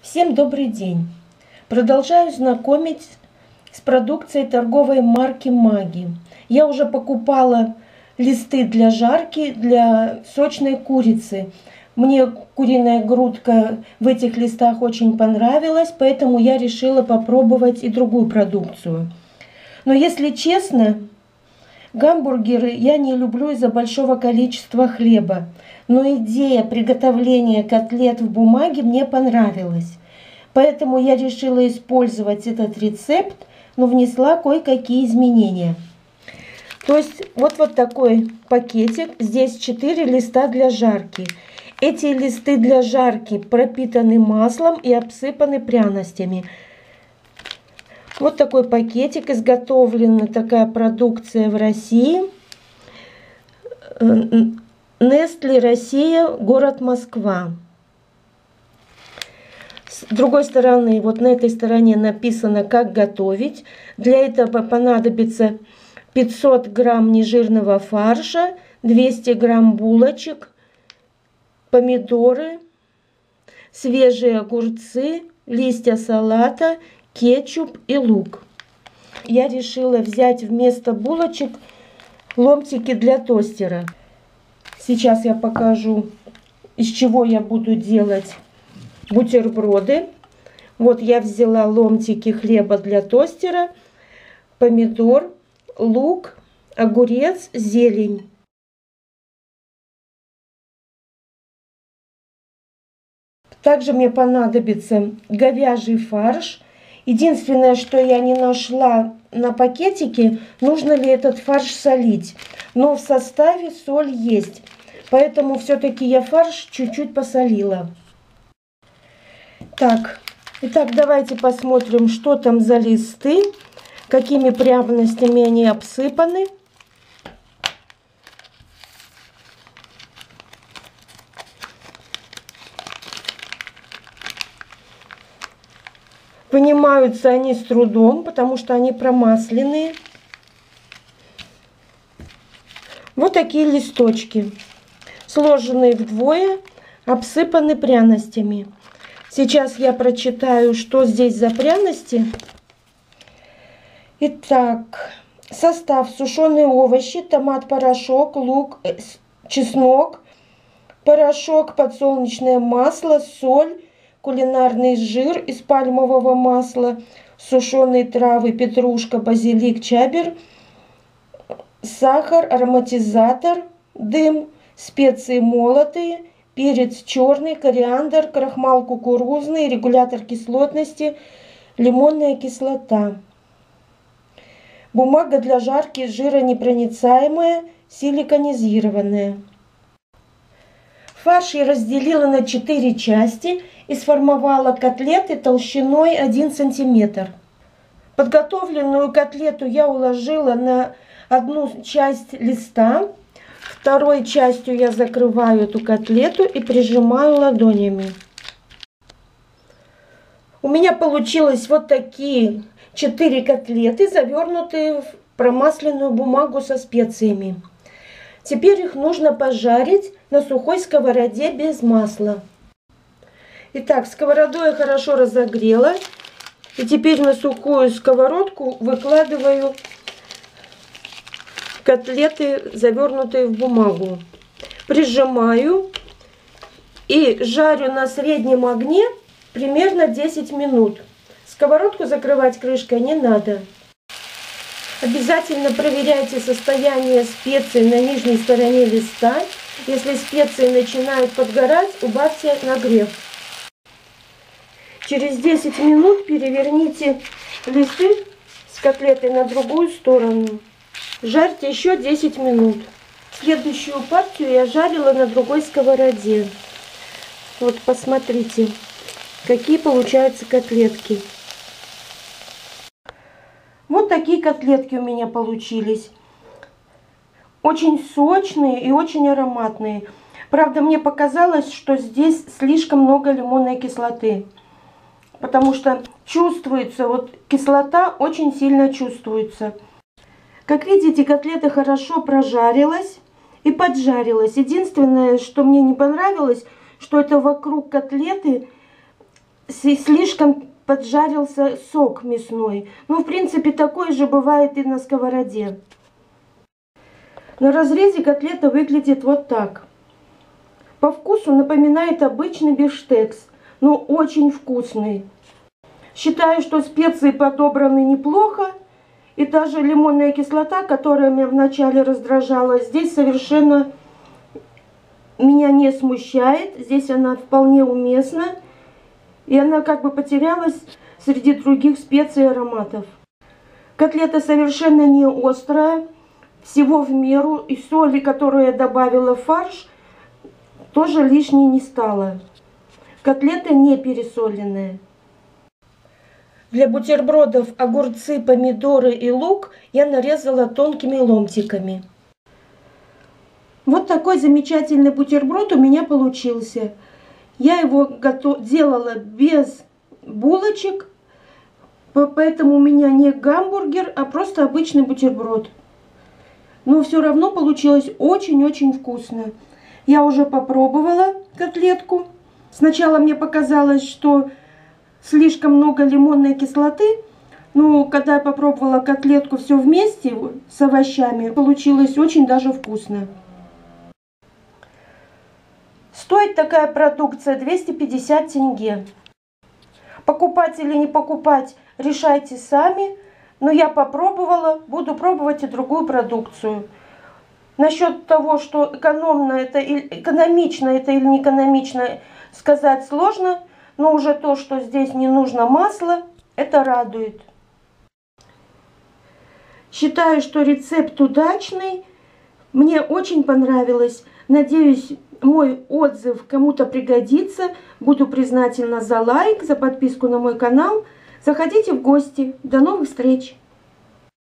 Всем добрый день! Продолжаю знакомить с продукцией торговой марки Маги. Я уже покупала листы для жарки, для сочной курицы. Мне куриная грудка в этих листах очень понравилась, поэтому я решила попробовать и другую продукцию. Но если честно, гамбургеры я не люблю из-за большого количества хлеба. Но идея приготовления котлет в бумаге мне понравилась. Поэтому я решила использовать этот рецепт, но внесла кое-какие изменения. То есть вот такой пакетик. Здесь 4 листа для жарки. Эти листы для жарки пропитаны маслом и обсыпаны пряностями. Вот такой пакетик. Изготовлена такая продукция в России. Nestle Россия, город Москва. С другой стороны, вот на этой стороне написано, как готовить. Для этого понадобится 500 грамм нежирного фарша, 200 грамм булочек, помидоры, свежие огурцы, листья салата, кетчуп и лук. Я решила взять вместо булочек ломтики для тостера. Сейчас я покажу, из чего я буду делать бутерброды. Вот я взяла ломтики хлеба для тостера, помидор, лук, огурец, зелень. Также мне понадобится говяжий фарш. Единственное, что я не нашла на пакетике, нужно ли этот фарш солить. Но в составе соль есть. Поэтому все-таки я фарш чуть-чуть посолила. Итак, давайте посмотрим, что там за листы, какими пряностями они обсыпаны. Вынимаются они с трудом, потому что они промасленные. Вот такие листочки, сложенные вдвое, обсыпаны пряностями. Сейчас я прочитаю, что здесь за пряности. Итак, состав: сушеные овощи, томат-порошок, лук, чеснок, порошок, подсолнечное масло, соль, кулинарный жир из пальмового масла, сушеные травы, петрушка, базилик, чабер, сахар, ароматизатор, дым, специи молотые, перец черный, кориандр, крахмал кукурузный, регулятор кислотности, лимонная кислота. Бумага для жарки жиронепроницаемая, силиконизированная. Фарш я разделила на 4 части и сформовала котлеты толщиной 1 см. Подготовленную котлету я уложила на одну часть листа. Второй частью я закрываю эту котлету и прижимаю ладонями. У меня получилось вот такие 4 котлеты, завернутые в промасленную бумагу со специями. Теперь их нужно пожарить на сухой сковороде без масла. Итак, сковороду я хорошо разогрела. И теперь на сухую сковородку выкладываю котлеты, завернутые в бумагу. Прижимаю и жарю на среднем огне примерно 10 минут. Сковородку закрывать крышкой не надо. Обязательно проверяйте состояние специй на нижней стороне листа. Если специи начинают подгорать, убавьте нагрев. Через 10 минут переверните листы с котлетой на другую сторону. Жарьте еще 10 минут. Следующую партию я жарила на другой сковороде. Вот посмотрите, какие получаются котлетки. Вот такие котлетки у меня получились. Очень сочные и очень ароматные. Правда, мне показалось, что здесь слишком много лимонной кислоты. Потому что чувствуется, вот кислота очень сильно чувствуется. Как видите, котлета хорошо прожарилась и поджарилась. Единственное, что мне не понравилось, что это вокруг котлеты слишком поджарился сок мясной. Ну, в принципе, такой же бывает и на сковороде. На разрезе котлета выглядит вот так. По вкусу напоминает обычный бифштекс, но очень вкусный. Считаю, что специи подобраны неплохо. И даже лимонная кислота, которая меня вначале раздражала, здесь совершенно меня не смущает. Здесь она вполне уместна. И она как бы потерялась среди других специй и ароматов. Котлета совершенно не острая, всего в меру. И соли, которую я добавила в фарш, тоже лишней не стало. Котлета не пересоленная. Для бутербродов огурцы, помидоры и лук я нарезала тонкими ломтиками. Вот такой замечательный бутерброд у меня получился. Я его делала без булочек, поэтому у меня не гамбургер, а просто обычный бутерброд. Но все равно получилось очень-очень вкусно. Я уже попробовала котлетку. Сначала мне показалось, что слишком много лимонной кислоты, но когда я попробовала котлетку все вместе с овощами, получилось очень даже вкусно. Стоит такая продукция 250 тенге. Покупать или не покупать, решайте сами, но я попробовала, буду пробовать и другую продукцию. Насчет того, что экономично это или не экономично, сказать сложно. Но уже то, что здесь не нужно масло, это радует. Считаю, что рецепт удачный. Мне очень понравилось. Надеюсь, мой отзыв кому-то пригодится. Буду признательна за лайк, за подписку на мой канал. Заходите в гости. До новых встреч!